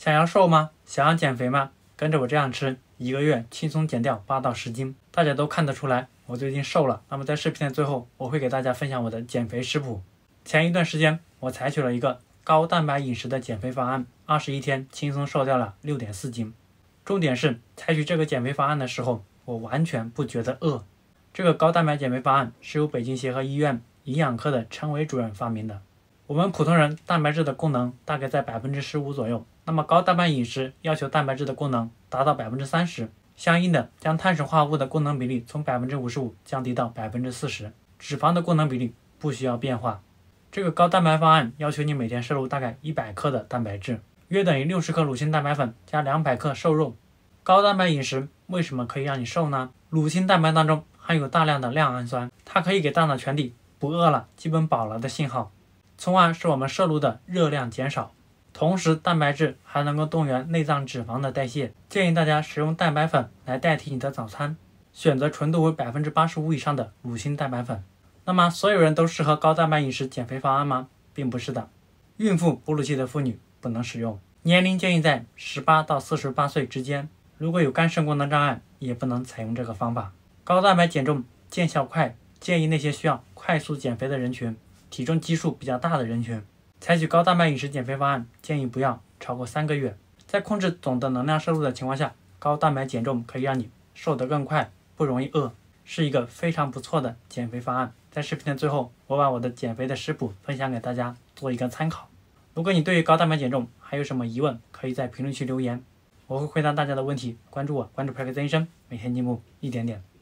想要瘦吗？想要减肥吗？跟着我这样吃，1个月轻松减掉8到10斤。大家都看得出来，我最近瘦了。那么在视频的最后，我会给大家分享我的减肥食谱。前一段时间，我采取了一个高蛋白饮食的减肥方案，21天轻松瘦掉了6.4斤。重点是，采取这个减肥方案的时候，我完全不觉得饿。这个高蛋白减肥方案是由北京协和医院营养科的陈伟主任发明的。我们普通人蛋白质的功能大概在15%左右，那么高蛋白饮食要求蛋白质的功能达到30%，相应的将碳水化合物的功能比例从55%降低到40%，脂肪的功能比例不需要变化。这个高蛋白方案要求你每天摄入大概100克的蛋白质，约等于60克乳清蛋白粉加200克瘦肉。高蛋白饮食为什么可以让你瘦呢？乳清蛋白当中含有大量的亮氨酸，它可以给大脑传递不饿了、基本饱了的信号，从而使我们摄入的热量减少。同时，蛋白质还能够动员内脏脂肪的代谢，建议大家使用蛋白粉来代替你的早餐，选择纯度为85%以上的乳清蛋白粉。那么，所有人都适合高蛋白饮食减肥方案吗？并不是的，孕妇、哺乳期的妇女不能使用，年龄建议在18到48岁之间。如果有肝肾功能障碍，也不能采用这个方法。高蛋白减重见效快，建议那些需要快速减肥的人群，体重基数比较大的人群。采取高蛋白饮食减肥方案，建议不要超过3个月。在控制总的能量摄入的情况下，高蛋白减重可以让你瘦得更快，不容易饿，是一个非常不错的减肥方案。在视频的最后，我把我的减肥的食谱分享给大家做一个参考。如果你对于高蛋白减重还有什么疑问，可以在评论区留言，我会回答大家的问题。关注我，关注 Praxis 医生，每天进步一点点。